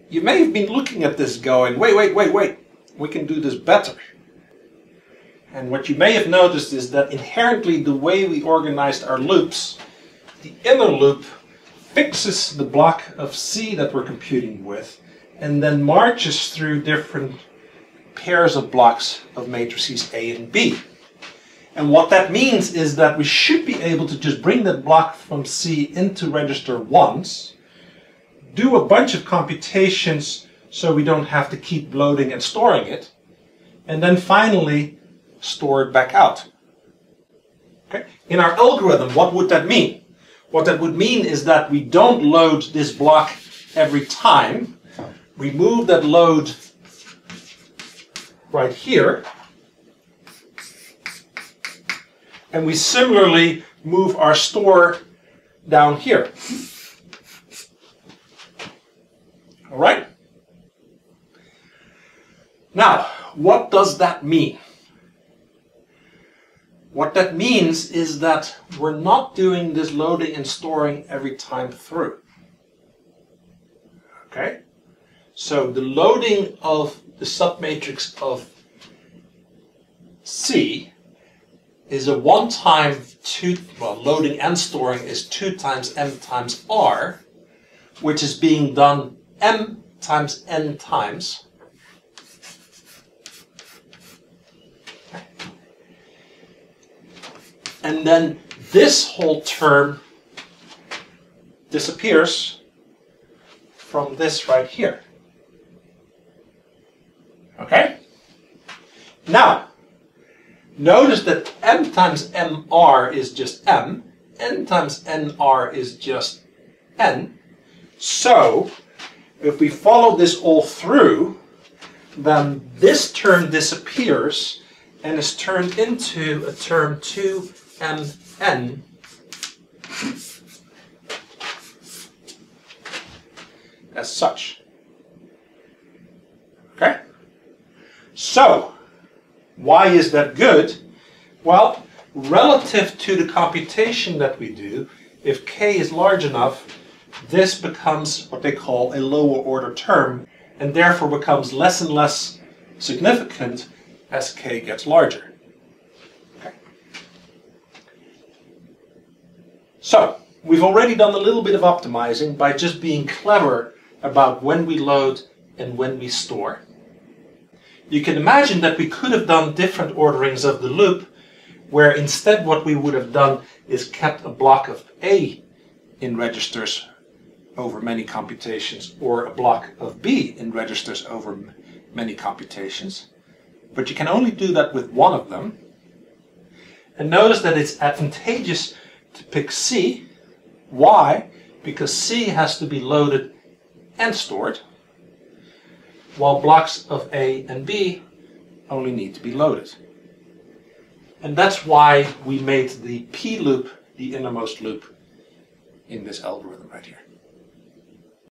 you may have been looking at this going, wait, we can do this better. And what you may have noticed is that inherently the way we organized our loops, the inner loop fixes the block of C that we're computing with and then marches through different pairs of blocks of matrices A and B. And what that means is that we should be able to just bring that block from C into register once, do a bunch of computations so we don't have to keep loading and storing it, and then finally store it back out. Okay? In our algorithm, what would that mean? What that would mean is that we don't load this block every time. We move that load right here, and we similarly move our store down here. All right? Now, what does that mean? What that means is that we're not doing this loading and storing every time through. Okay? So the loading of the submatrix of C is a one-time loading and storing is 2 times m times r, which is being done m times n times. And then this whole term disappears from this right here. Okay? Now, notice that m times mr is just m, n times nr is just n. So, if we follow this all through, then this term disappears and is turned into a term 2mn as such. Okay? So, why is that good? Well, relative to the computation that we do, if k is large enough, this becomes what they call a lower order term, and therefore becomes less and less significant as k gets larger. Okay. So, we've already done a little bit of optimizing by just being clever about when we load and when we store. You can imagine that we could have done different orderings of the loop, where instead what we would have done is kept a block of A in registers over many computations, or a block of B in registers over many computations. But you can only do that with one of them. And notice that it's advantageous to pick C. Why? Because C has to be loaded and stored, while blocks of A and B only need to be loaded. And that's why we made the P loop the innermost loop in this algorithm right here.